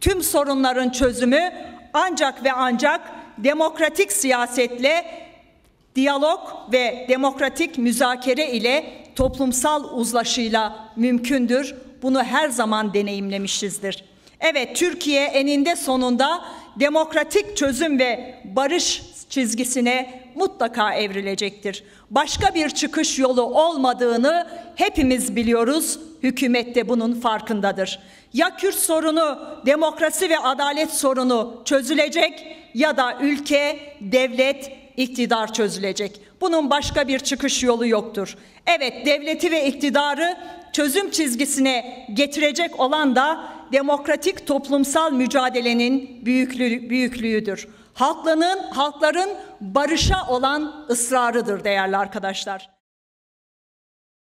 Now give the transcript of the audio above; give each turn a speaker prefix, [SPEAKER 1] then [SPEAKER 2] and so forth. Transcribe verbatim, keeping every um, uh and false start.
[SPEAKER 1] Tüm sorunların çözümü ancak ve ancak demokratik siyasetle, diyalog ve demokratik müzakere ile, toplumsal uzlaşıyla mümkündür. Bunu her zaman deneyimlemişizdir. Evet, Türkiye eninde sonunda demokratik çözüm ve barış çizgisine mutlaka evrilecektir. Başka bir çıkış yolu olmadığını hepimiz biliyoruz. Hükümet de bunun farkındadır. Ya Kürt sorunu, demokrasi ve adalet sorunu çözülecek ya da ülke, devlet, iktidar çözülecek. Bunun başka bir çıkış yolu yoktur. Evet, devleti ve iktidarı çözüm çizgisine getirecek olan da demokratik toplumsal mücadelenin büyüklüğü, büyüklüğüdür. Halkların, halkların barışa olan ısrarıdır değerli arkadaşlar.